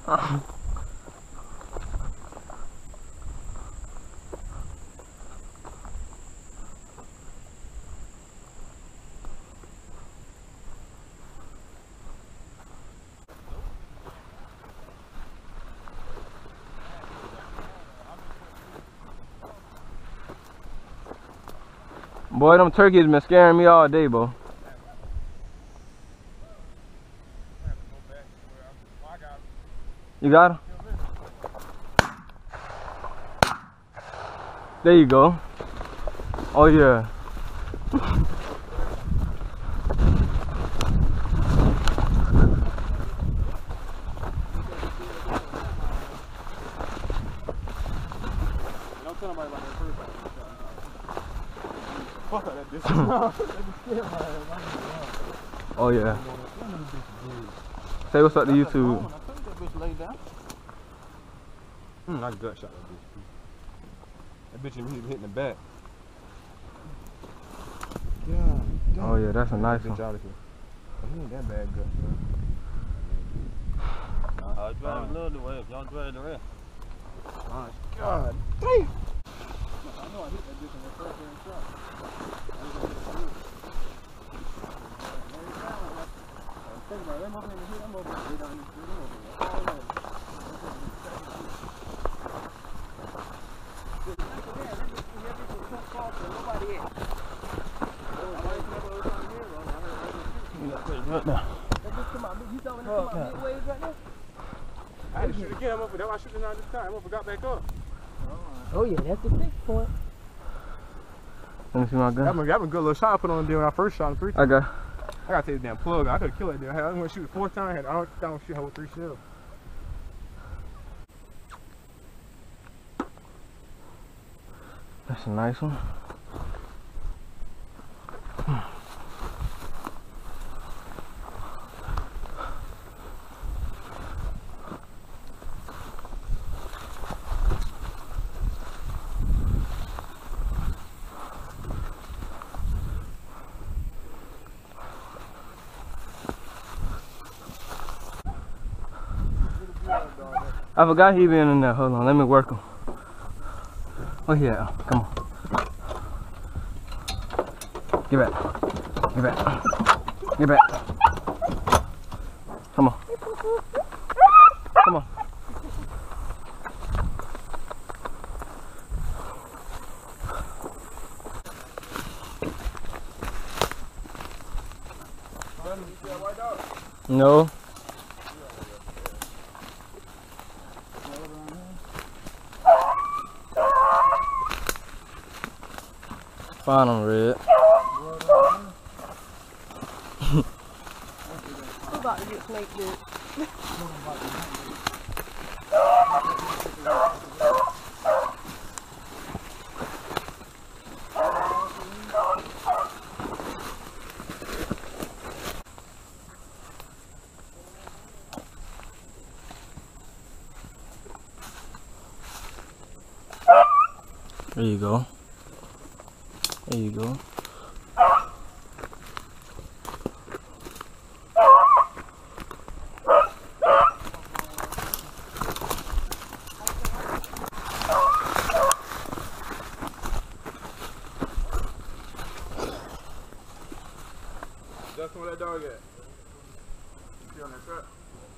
Boy, them turkeys been scaring me all day, bro. You got him? There you go. Oh yeah. Don't tell nobody about that first time. Fuck that bitch. Oh yeah. Say what's up to YouTube. I think that bitch laid down. I gut shot that bitch. That bitch hitting the back. Yeah. Oh yeah, that's a nice one. Out of here. He ain't that bad gut, bro. I'll drive a little way if y'all drive the rest. Oh, God damn! I know I hit that bitch in the first shot. Think about it, I'm over here, I'm over here down this street, I'm over here. I had to shoot again, that's why I shoot it out this time. I forgot back up. Oh yeah, that's the 6 point. Let me see my gun. That was a good little shot I put on there when I first shot him 3 times. I got. I gotta take this damn plug. I could've killed that damn. I was gonna shoot it 4 times. I don't shoot her with 3 shells. That's a nice one. I forgot he been in there. Hold on, let me work him. Oh yeah, come on. Get back. Get back. Get back. Come on. Come on. No. Find him, Red. We're about to get snake bit. There you go. There you go. Justin, where that dog at? You see on that truck?